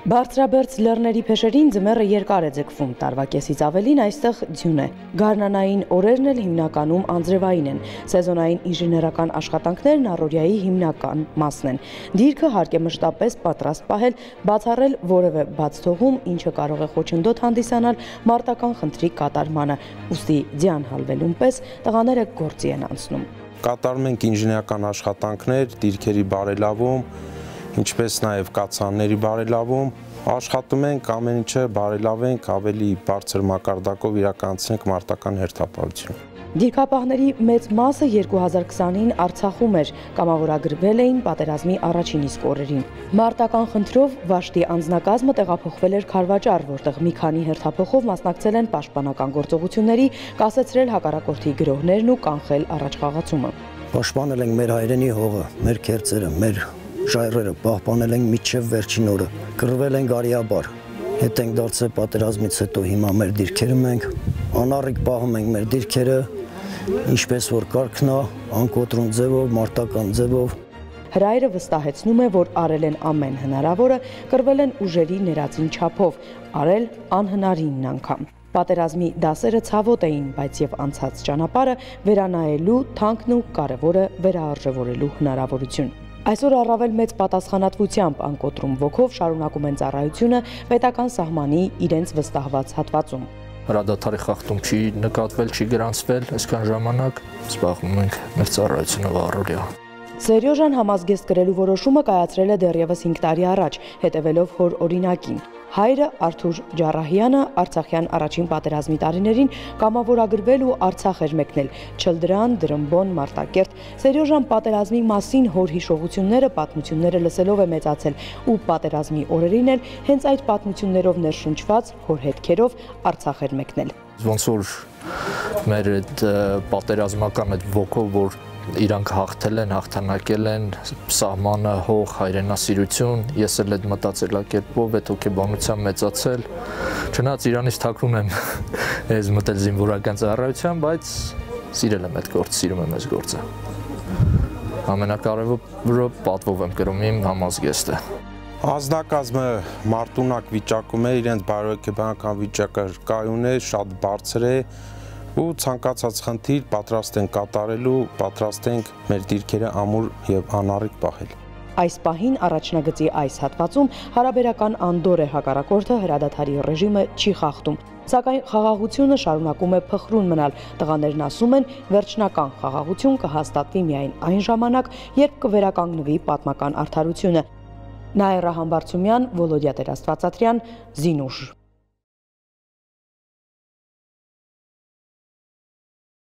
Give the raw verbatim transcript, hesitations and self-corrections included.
Բարձրաբերձ լեռների փեշերին ձմեռը երկար է ձգվում, տարվա կեսից ավելին այստեղ ձյուն է։ Գարնանային օրերն էլ հիմնականում անձրևային են։ Սեզոնային ինժեներական աշխատանքներն առօրյայի հիմնական մասն են։ Դիրքը հարկ է մշտապես պատրաստ պահել, բացառել որևէ բաց թողում, ինչը կարող է խոչընդոտ հանդիսանալ մարտական խնդրի կատարմանը, ուստի ձյան հալվելուն պես տղաները գործի են անցնում։ Կատարում ենք ինժեներական աշխատանքներ, դիրքերի բարելավում, ինչպես նաև կացանների բարելավում, աշխատում ենք ամեն ինչը բարելավենք, ավելի բարձր մակարդակով իրականացնենք մարտական հերթապահություն։ Դիրքապահների մեծ մասը երկու հազար քսանին Արցախում էր, կամավորագրվել էին պատերազմի առաջին իսկ օրերին։ Մարտական խնդրով Վաշտի անձնակազմը տեղափոխվել էր Քարվաճար, որտեղ մի քանի հերթափոխով մասնակցել են պաշտպանական գործողությունների, կասեցրել հակառակորդի գրոհներն ու կանխել առաջխաղացումը։ Պաշտպանել ենք մեր հայրենի հողը, մեր քերծերը, մեր ժայռերը պահպանել ենք մինչև վերջին օրը, կռվել ենք արիաբար, հետ ենք դարձել պատերազմից հետո հիմա մեր դիրքերը մենք, անառիկ պահում ենք մեր դիրքերը, ինչպես որ կարգն է, անկոտրում ձևով, մարտական ձևով։ Հրայրը վստահեցնում է, որ արել են ամեն հնարավորը, կռվել են ուժերի ներածին չափով, արել անհնարինն անգամ։ Պատերազմի դասերը ցավոտ էին, բայց եւ անցած ճանապարհը վերանայելու, թանկն ու կարևորը վերաարժևորելու հնարավորություն։ Այսօր առավել մեծ պատասխանատվությամբ անկոտրում ոգով շարունակում են ծառայությունը պետական սահմանի իրենց վստահված հատվածում։ Հրադադարի խախտում չի նկատվել, չի գրանցվել, այսքան ժամանակ զբաղվում ենք մեր ծառայությունով առօրյա։ Սերյոժան համազգեստ կրելու որոշումը կայացրել է դեռևս հինգ տարի առաջ, հետևելով հոր օրինակին։ Հայրը Արթուր Ջարահյանը Արցախյան առաջին պատերազմի տարիներին կամավորագրվել ու Արցախ էր մեկնել, Չլդրան, Դրմբոն, Մարտակերտ։ Սերյոժան պատերազմի մասին հոր հիշողությունները, պատմությունները լսելով է մեծացել ու պատերազմի օրերին էլ հենց այդ պատմություններով ներշնչված հոր հետքերով Արցախ էր մեկնել։ Ոնց որ մեր այդ պատերազմական այդ ոգով, որ իրանք հաղթել են, հաղթանակել են, սահմանը, հող, հայրենասիրություն, ես էլ այդ մտածելակերպով, այդ հոգեբանությամբ մեծացել, չնայած Իրանից թաքուն եմ ես մտել զինվորական ծառայության, բայց սիրել եմ այդ գործը, սիրում եմ այս գործը։ Ամենակարևորը պատվով եմ կրում իմ համազգեստը։ Անձնակազմը մարտունակ վիճակում է, իրենց բարոյական վիճակը կայուն է, շատ բարձր է, ու ցանկացած խնդիր պատրաստ են կատարելու, պատրաստ ենք մեր դիրքերը ամուր եւ անառիկ պահել։ Այս պահին առաջնագծի այս հատվածում հարաբերական անդոր է հակառակորդը, հրադադարի ռեժիմը չի խախտում, սակայն խաղաղությունը շարունակում է փխրուն մնալ։ Տղաներն ասում են, վերջնական խաղաղություն կհաստատվի միայն այն ժամանակ, երբ կվերականգնվի պատմական արդարությունը։ Նաիրա Համբարձումյան, Վոլոդիա Տեր-Աստվածատրյան, Զինուշ։